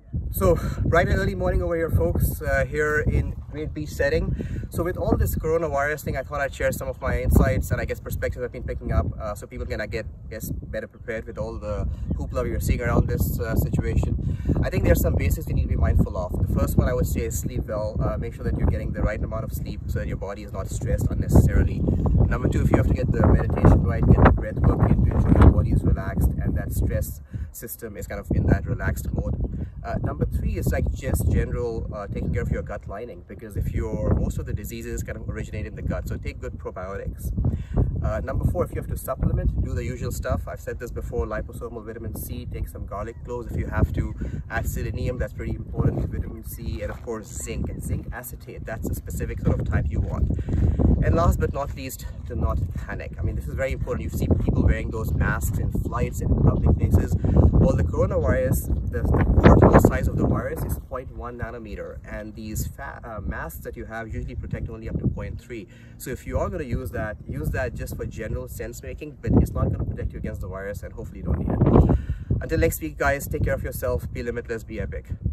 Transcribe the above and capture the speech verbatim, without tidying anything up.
So bright and early morning over here, folks, uh, here in Great Beach setting. So with all this coronavirus thing, I thought I'd share some of my insights and I guess perspectives I've been picking up, uh, so people can I get guess better prepared with all the hoopla we are seeing around this uh, situation. I think there's some basics you need to be mindful of. The first one I would say is sleep well. Uh, make sure that you're getting the right amount of sleep so that your body is not stressed unnecessarily. Number two, if you have to get the meditation right, get the breath work in to ensure your body is relaxed and that stress system is kind of in that relaxed mode. Uh, number three is like just general uh, taking care of your gut lining, because if you're most of the diseases kind of originate in the gut, so take good probiotics. Uh, number four, if you have to supplement, do the usual stuff. I've said this before: liposomal vitamin C, take some garlic cloves if you have to. Add selenium, that's pretty important, vitamin C, and of course zinc. And zinc acetate, that's a specific sort of type you want. And last but not least, do not panic. I mean, this is very important. You see people wearing those masks in flights and in public places. Well, the coronavirus, the, the particle size of the virus is zero point one nanometer, and these fat, uh, masks that you have usually protect only up to zero point three. So if you are going to use that, use that just for general sense making, but it's not going to protect you against the virus, and hopefully you don't need it. Until next week, guys, take care of yourself, be limitless, be epic.